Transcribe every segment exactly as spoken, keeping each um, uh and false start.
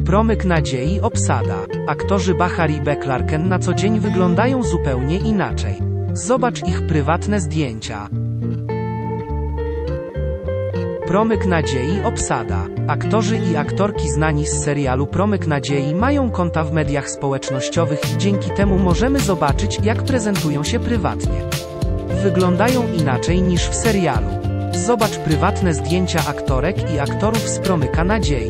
Promyk nadziei obsada. Aktorzy Bachar i Beklarken na co dzień wyglądają zupełnie inaczej. Zobacz ich prywatne zdjęcia. Promyk nadziei obsada. Aktorzy i aktorki znani z serialu Promyk nadziei mają konta w mediach społecznościowych i dzięki temu możemy zobaczyć, jak prezentują się prywatnie. Wyglądają inaczej niż w serialu. Zobacz prywatne zdjęcia aktorek i aktorów z Promyka nadziei.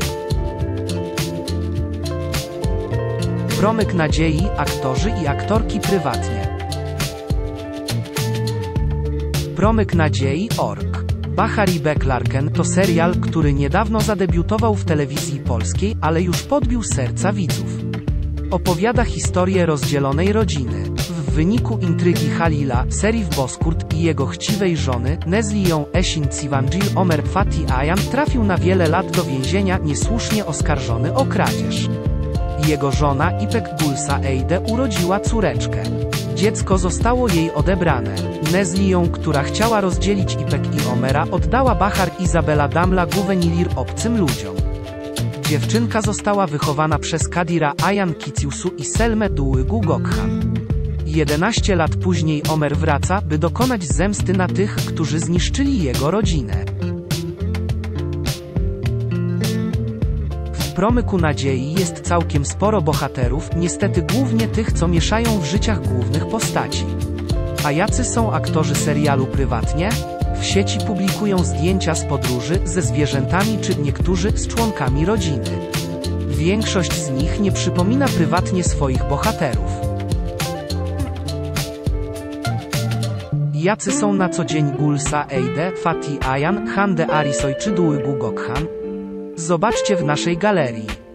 Promyk nadziei, aktorzy i aktorki prywatnie. Promyk nadziei kropka org. Bachar i Beklarken to serial, który niedawno zadebiutował w telewizji polskiej, ale już podbił serca widzów. Opowiada historię rozdzielonej rodziny. W wyniku intrygi Halila, Serif Bozkurt i jego chciwej żony, Nezliją Esin Civanjil Omer Fatih Ayan trafił na wiele lat do więzienia niesłusznie oskarżony o kradzież. Jego żona Ipek Gulsa Eide urodziła córeczkę. Dziecko zostało jej odebrane. Nezliją, która chciała rozdzielić Ipek i Omera, oddała Bachar Izabela Damla Guvenilir obcym ludziom. Dziewczynka została wychowana przez Kadira Ayan Kiciusu i Selmę Dułygu Gokhan. jedenaście lat później Omer wraca, by dokonać zemsty na tych, którzy zniszczyli jego rodzinę. W Promyku nadziei jest całkiem sporo bohaterów, niestety głównie tych, co mieszają w życiach głównych postaci. A jacy są aktorzy serialu prywatnie? W sieci publikują zdjęcia z podróży, ze zwierzętami czy niektórzy z członkami rodziny. Większość z nich nie przypomina prywatnie swoich bohaterów. Jacy są na co dzień Gulsa Eide, Fatih Ayan, Hande Arisoy czy Dułygu Gokhan? Zobaczcie w naszej galerii.